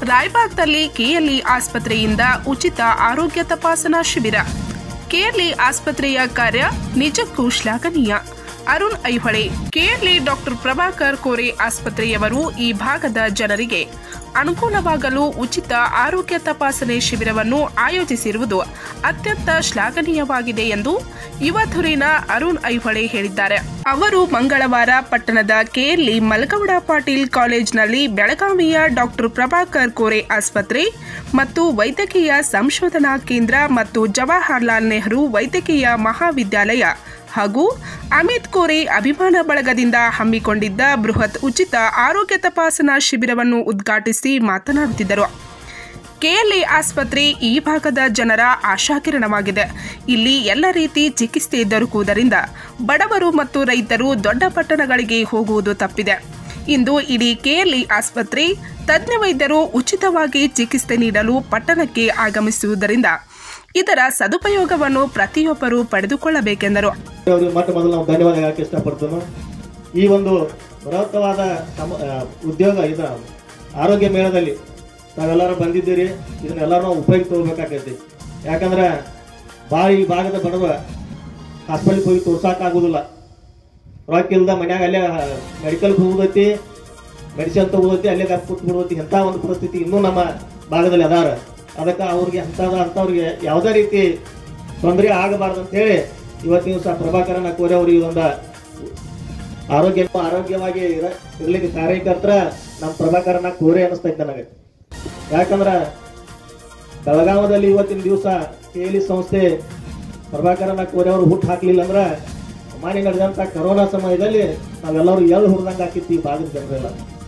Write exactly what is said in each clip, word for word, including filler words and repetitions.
ರಾಯಬಾಗ್ನಲ್ಲಿ KLE ಆಸ್ಪತ್ರೆಯಿಂದ ಉಚಿತ ಆರೋಗ್ಯ ತಪಾಸಣಾ ಶಿಬಿರ. ಕೆಎಲ್ಇ ಆಸ್ಪತ್ರೆಯ ಕಾರ್ಯ ನಿಜಕ್ಕೂ ಶ್ಲಾಘನೀಯ. ಅರುಣ್ ಐಹೊಳೆ. ಕೆಎಲ್ಇ ಡಾಕ್ಟರ್ ಪ್ರಭಾಕರ್ ಕೋರೆ ಆಸ್ಪತ್ರೆಯವರು ಈ ಭಾಗದ ಜನರಿಗೆ ಅನುಕೂಲವಾಗಲು ಉಚಿತ ಆರೋಗ್ಯ ತಪಾಸಣೆ ಶಿಬಿರವನ್ನು ಆಯೋಜಿಸಿರುವುದು ಅತ್ಯಂತ ಶ್ಲಾಘನೀಯವಾಗಿದೆ ಎಂದು ಯುವಧುರೀಣ ಅರುಣ್ ಐಹೊಳೆ ಹೇಳಿದ್ದಾರೆ. ಅವರು ಮಂಗಳವಾರ ಪಟ್ಟಣದ ಕೆಎಲ್ಇ ಮಲ್ಕೌಡ ಪಾಟೀಲ್ ಕಾಲೇಜಿನಲ್ಲಿ ಬೆಳಗಾವಿಯ ಡಾಕ್ಟರ್ ಪ್ರಭಾಕರ್ ಕೋರೆ ಆಸ್ಪತ್ರೆ ಮತ್ತು ವೈದ್ಯಕೀಯ ಸಂಶೋಧನಾ ಕೇಂದ್ರ ಮತ್ತು ಜವಾಹರ್ಲಾಲ್ ನೆಹರು ವೈದ್ಯಕೀಯ ಮಹಾವಿದ್ಯಾಲಯ ಹಾಗೂ ಅಮಿತ್ ಕೋರೆ ಅಭಿಮಾನ ಬಳಗದಿಂದ ಹಮ್ಮಿಕೊಂಡಿದ್ದ ಬೃಹತ್ ಉಚಿತ ಆರೋಗ್ಯ ತಪಾಸಣಾ ಶಿಬಿರವನ್ನು ಉದ್ಘಾಟಿಸಿ ಮಾತನಾಡುತ್ತಿದ್ದರು. ಕೆಎಲ್ಇ ಆಸ್ಪತ್ರೆ ಈ ಭಾಗದ ಜನರ ಆಶಾಕಿರಣವಾಗಿದೆ. ಇಲ್ಲಿ ಎಲ್ಲ ರೀತಿ ಚಿಕಿತ್ಸೆ ದೊರಕುವುದರಿಂದ ಬಡವರು ಮತ್ತು ರೈತರು ದೊಡ್ಡ ಪಟ್ಟಣಗಳಿಗೆ ಹೋಗುವುದು ತಪ್ಪಿದೆ. ಇಂದು ಇಡೀ ಕೆಎಲ್ಇ ಆಸ್ಪತ್ರೆ ತಜ್ಞ ವೈದ್ಯರು ಉಚಿತವಾಗಿ ಚಿಕಿತ್ಸೆ ನೀಡಲು ಪಟ್ಟಣಕ್ಕೆ ಆಗಮಿಸುವುದರಿಂದ ಇದರ ಸದುಪಯೋಗವನ್ನು ಪ್ರತಿಯೊಬ್ಬರು ಪಡೆದುಕೊಳ್ಳಬೇಕೆಂದರು. ಮೊದಲು ನಾವು ಧನ್ಯವಾದ ಹೇಳಕ್ಕೆ ಇಷ್ಟಪಡ್ತೇನೆ. ಈ ಒಂದು ಬೃಹತ್ತವಾದ ಉದ್ಯೋಗ ಇದು ಆರೋಗ್ಯ ಮೇಳದಲ್ಲಿ ತಾವೆಲ್ಲರೂ ಬಂದಿದ್ದೀರಿ. ಇದನ್ನೆಲ್ಲರೂ ನಾವು ಉಪಯೋಗ ತಗೋಬೇಕಾಗೈತಿ. ಯಾಕಂದ್ರೆ ಭಾಳ ಈ ಭಾಗದ ಬಡವ ಹಾಸ್ಪಿಟಲ್ಗೆ ಹೋಗಿ ತೋರ್ಸೋಕ್ಕಾಗೋದಿಲ್ಲ. ರೊಕ್ಕ ಇಲ್ದ ಮನ್ಯಾಗ ಅಲ್ಲೇ ಮೆಡಿಕಲ್ಗೆ ಹೋಗೋದೈತಿ, ಮೆಡಿಸಿನ್ ತಗೋದೈತಿ, ಅಲ್ಲೇ ಕೂತ್ ಬಿಡೋತಿ. ಇಂಥ ಒಂದು ಪರಿಸ್ಥಿತಿ ಇನ್ನೂ ನಮ್ಮ ಭಾಗದಲ್ಲಿ ಅದಾರ. ಅದಕ್ಕೆ ಅವ್ರಿಗೆ ಅಂಥದ ಅಂಥವ್ರಿಗೆ ಯಾವುದೇ ರೀತಿ ತೊಂದರೆ ಆಗಬಾರ್ದು ಅಂತ ಹೇಳಿ ಇವತ್ತಿನ ದಿವಸ ಪ್ರಭಾಕರನ ಕೋರೆ ಅವರು ಈ ಒಂದು ಆರೋಗ್ಯ ಆರೋಗ್ಯವಾಗಿ ಇರ್ಲಿಕ್ಕೆ ಕಾರ್ಯಕರ್ತರ ನಮ್ಮ ಪ್ರಭಾಕರನ ಕೋರೆ ಅನ್ನಿಸ್ತೈತೆ ನನಗೆ. ಯಾಕಂದ್ರೆ ಬೆಳಗಾವದಲ್ಲಿ ಇವತ್ತಿನ ದಿವಸ ಕೆಎಲ್ಇ ಸಂಸ್ಥೆ ಪ್ರಭಾಕರನ ಕೋರೆ ಅವರು ಹುಟ್ಟು ಹಾಕ್ಲಿಲ್ಲ ಅಂದ್ರೆ ಮಾನ್ಯ ನಡೆದಂಥ ಕರೋನಾ ಸಮಯದಲ್ಲಿ ನಾವೆಲ್ಲರೂ ಎಳ್ಳು ಹುರಿದಂಗೆ ಹಾಕಿತ್ತು ಈ ಭಾಗದ ಜನರೆಲ್ಲ.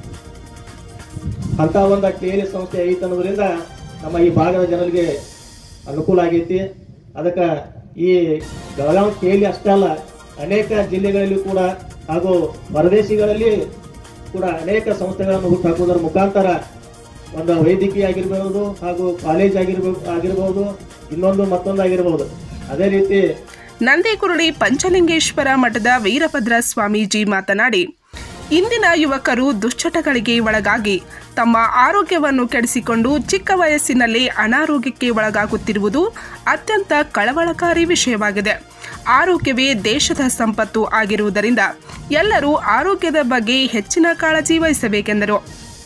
ಅಂತ ಒಂದು ಕೆಎಲ್ಇ ಸಂಸ್ಥೆ ಐತೆ ಅನ್ನೋದ್ರಿಂದ ನಮ್ಮ ಈ ಭಾಗದ ಜನರಿಗೆ ಅನುಕೂಲ ಆಗೈತಿ. ಅದಕ್ಕೆ ಈ ಬೆಳಗಾವಿ ಕೆಎಲ್ಇ ಅಷ್ಟೇ ಅಲ್ಲ, ಅನೇಕ ಜಿಲ್ಲೆಗಳಲ್ಲಿ ಕೂಡ ಹಾಗೂ ಹೊರದೇಶಗಳಲ್ಲಿ ಕೂಡ ಅನೇಕ ಸಂಸ್ಥೆಗಳನ್ನು ಹುಟ್ಟು ಹಾಕುವುದರ ಮುಖಾಂತರ ಒಂದು ವೈದ್ಯಕೀಯ ಆಗಿರ್ಬೋದು ಹಾಗೂ ಕಾಲೇಜ್ ಆಗಿರ್ಬೇಕು ಆಗಿರ್ಬೋದು ಇನ್ನೊಂದು ಮತ್ತೊಂದು ಆಗಿರ್ಬೋದು. ಅದೇ ರೀತಿ ನಂದಿಕುರುಳಿ ಪಂಚಲಿಂಗೇಶ್ವರ ಮಠದ ವೀರಭದ್ರ ಸ್ವಾಮೀಜಿ ಮಾತನಾಡಿ, ಇಂದಿನ ಯುವಕರು ದುಶ್ಚಟಗಳಿಗೆ ಒಳಗಾಗಿ ತಮ್ಮ ಆರೋಗ್ಯವನ್ನು ಕೆಡಿಸಿಕೊಂಡು ಚಿಕ್ಕ ವಯಸ್ಸಿನಲ್ಲಿ ಅನಾರೋಗ್ಯಕ್ಕೆ ಒಳಗಾಗುತ್ತಿರುವುದು ಅತ್ಯಂತ ಕಳವಳಕಾರಿ ವಿಷಯವಾಗಿದೆ. ಆರೋಗ್ಯವೇ ದೇಶದ ಸಂಪತ್ತು ಆಗಿರುವುದರಿಂದ ಎಲ್ಲರೂ ಆರೋಗ್ಯದ ಬಗ್ಗೆ ಹೆಚ್ಚಿನ ಕಾಳಜಿ ವಹಿಸಬೇಕೆಂದರು.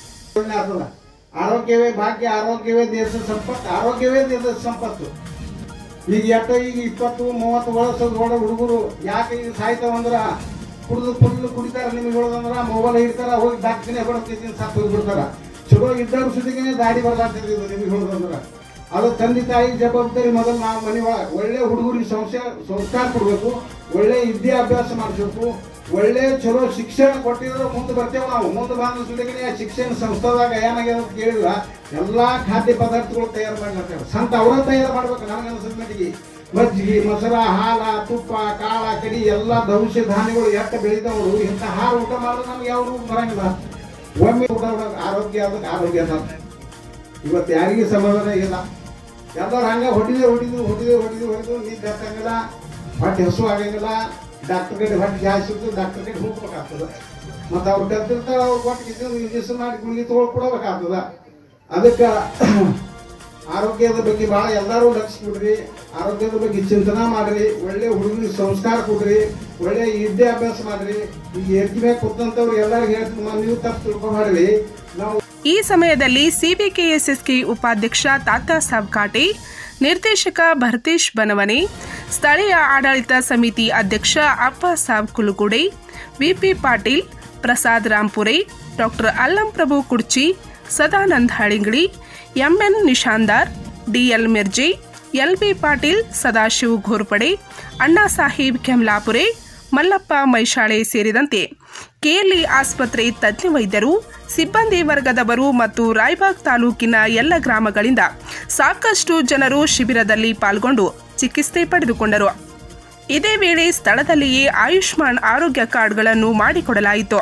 ಆರೋಗ್ಯವೇ ಭಾಗ್ಯ, ಆರೋಗ್ಯವೇ ದೇಶದ ಸಂಪತ್ತು, ಆರೋಗ್ಯವೇ ದೇಶದ ಸಂಪತ್ತು. ಈಗ ಯಾಕ ಈಗ ಇಪ್ಪತ್ತು ಮೂವತ್ತು ವರ್ಷದ ಒಳ ಹುಡುಗರು ಯಾಕೆ ಈಗ ಸಾಯ್ತಾವಂದ್ರ ಕುಡಿದು ಕುಡಿದು ಕುಡಿತಾರ. ನಿಮಗೆ ಹೇಳೋದಂದ್ರ ಮೊಬೈಲ್ ಹಿಡ್ತಾರ, ಹೋಗಿ ಡಾಕ್ಟರ್ನೇ ಹೊಡೋಕೆ ಸಾಕು ಹೋಗ್ಬಿಡ್ತಾರ. ಚಲೋ ಇದ್ದವ್ರ ಸುದ್ದಿಗೆ ದಾಡಿ ಬರ್ಲಾಗ್ತದೆ. ನಿಮಗೆ ಹೇಳೋದಂದ್ರ ಅದು ತಂದೆ ತಾಯಿ ಜವಾಬ್ದಾರಿ. ಮೊದಲು ನಾವು ಮನೆ ಒಳಗೆ ಒಳ್ಳೆ ಹುಡುಗರಿಗೆ ಸಂಸ್ಕಾರ ಸಂಸ್ಕಾರ ಕೊಡ್ಬೇಕು, ಒಳ್ಳೆ ವಿದ್ಯಾಭ್ಯಾಸ ಮಾಡಿಸ್ಬೇಕು, ಒಳ್ಳೆ ಚಲೋ ಶಿಕ್ಷಣ ಕೊಟ್ಟಿದ್ರೆ ಮುಂದೆ ಬರ್ತೇವೆ ನಾವು. ಮುಂದೆ ಬಂದ ಸುದ್ದಿಗೆ ಶಿಕ್ಷಣ ಸಂಸ್ಥೆದಾಗ ಏನಾಗ್ಯದ ಅಂತ ಕೇಳಿಲ್ಲ, ಎಲ್ಲಾ ಖಾದ್ಯ ಪದಾರ್ಥಗಳು ತಯಾರು ಮಾಡ್ಲಾಗ್ತೇವೆ. ಸಂತ ಅವರ ತಯಾರು ಮಾಡ್ಬೇಕು. ನನಗೆ ಅನ್ಸಿದ ಮಟ್ಟಿಗೆ ಮಜ್ಜಿಗೆ, ಮೊಸರ, ಹಾಲ, ತುಪ್ಪ, ಕಾಳ, ಕಡಿ ಎಲ್ಲ ದವಸ ಧಾನ್ಯಗಳು ಎಟ್ಟ ಬೆಳಿತಾವ್ರು. ಇಂಥ ಹಾಲು ಊಟ ಮಾಡಿದ್ರೆ ನಮ್ಗೆ ಯಾವ ಬರಂಗಿಲ್ಲ. ಒಮ್ಮೆ ಊಟ ಆರೋಗ್ಯ ಅದಕ್ಕೆ ಆರೋಗ್ಯ ಅದ. ಇವತ್ತು ಯಾರಿಗೆ ಸಮಾಧಾನ ಇಲ್ಲ. ಎಲ್ಲರೂ ಹಂಗೆ ಹೊಡಿದೆ ಹೊಡಿದು ಹೊಡಿದು ಹೊಡಿದು ಹೊಡಿದು ನೀರು ಹತ್ತಂಗಿಲ್ಲ, ಹೊಟ್ಟೆ ಹಸು ಆಗಂಗಿಲ್ಲ. ಡಾಕ್ಟರ್ ಕಡೆ ಹೊಟ್ಟೆ ಜಾಸ್ತಿ ಇರ್ತದೆ, ಡಾಕ್ಟರ್ ಕಡೆ ಹೋಗ್ಬೇಕಾಗ್ತದೆ. ಮತ್ತು ಅವ್ರು ಕಲ್ತಿರ್ತಾರೆ, ಅವ್ರು ಹೊಟ್ಟೆ ಇಂಜೆಕ್ಷನ್ ಮಾಡಿ ಗುಳಿಗೆ ತೊಗೊಳ್ ಕೊಡಬೇಕಾಗ್ತದ. ಅದಕ್ಕೆ ಆರೋಗ್ಯದ ಬಗ್ಗೆ ಭಾಳ ಎಲ್ಲರೂ ಲಕ್ಷ ಕೊಡ್ರಿ, ಆರೋಗ್ಯದ ಬಗ್ಗೆ ಚಿಂತನೆ ಮಾಡ್ರಿ, ಒಳ್ಳೆ ಹುಡುಗರಿಗೆ ಸಂಸ್ಕಾರ ಕೊಡ್ರಿ, ಒಳ್ಳೆ ವಿದ್ಯಾಭ್ಯಾಸ ಮಾಡ್ರಿ. ಈಗ ಎರ್ಗಿ ಮೇಲೆ ಕೂತಂತವ್ರು ಎಲ್ಲರಿಗೂ ಹೇಳ್ತೀನಿ, ನೀವು ತಪ್ಪು ತಿಳ್ಕೊಂಡ್ರಿ. ನಾವು ಈ ಸಮಯದಲ್ಲಿ ಸಿಬಿಕೆಎಸ್ಎಸ್ಕೆ ಉಪಾಧ್ಯಕ್ಷ ತಾತಾ ಸಾಬ್ ಕಾಟೆ, ನಿರ್ದೇಶಕ ಭರತೇಶ್ ಬನವನೆ, ಸ್ಥಳೀಯ ಆಡಳಿತ ಸಮಿತಿ ಅಧ್ಯಕ್ಷ Appa Saab Kulukude, VP Patil, Prasad Rampure, doctor Allam Prabhu Kurchi, Sadanand Halingali, MN Nishandar, DL Mirji, LB Patil, Sadashiv Ghorpade, Anna Saheb ಕೆಮ್ಲಾಪುರೆ, Mallappa ಮೈಶಾಳೆ ಸೇರಿದಂತೆ ಕೆಎಲ್ಇ ಆಸ್ಪತ್ರೆ ತಜ್ಞ ವೈದ್ಯರು, ಸಿಬ್ಬಂದಿ ವರ್ಗದವರು ಮತ್ತು ರಾಯಬಾಗ್ ತಾಲೂಕಿನ ಎಲ್ಲ ಗ್ರಾಮಗಳಿಂದ ಸಾಕಷ್ಟು ಜನರು ಶಿಬಿರದಲ್ಲಿ ಪಾಲ್ಗೊಂಡು ಚಿಕಿತ್ಸೆ ಪಡೆದುಕೊಂಡರು. ಇದೇ ವೇಳೆ ಸ್ಥಳದಲ್ಲಿಯೇ ಆಯುಷ್ಮಾನ್ ಆರೋಗ್ಯ ಕಾರ್ಡ್ಗಳನ್ನು ಮಾಡಿಕೊಡಲಾಯಿತು.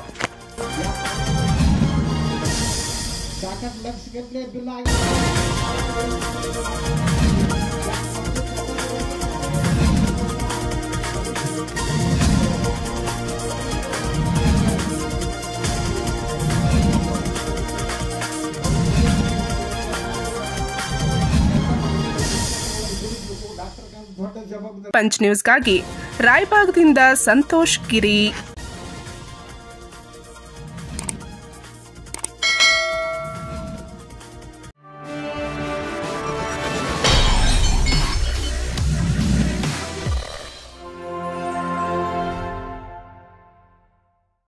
ದೊಡ್ಡ ಜವಾಬ್ದಾರಿ. ಪಂಚ್ ನ್ಯೂಸ್ಗಾಗಿ ರಾಯಬಾಗದಿಂದ ಸಂತೋಷ್ ಗಿರಿ.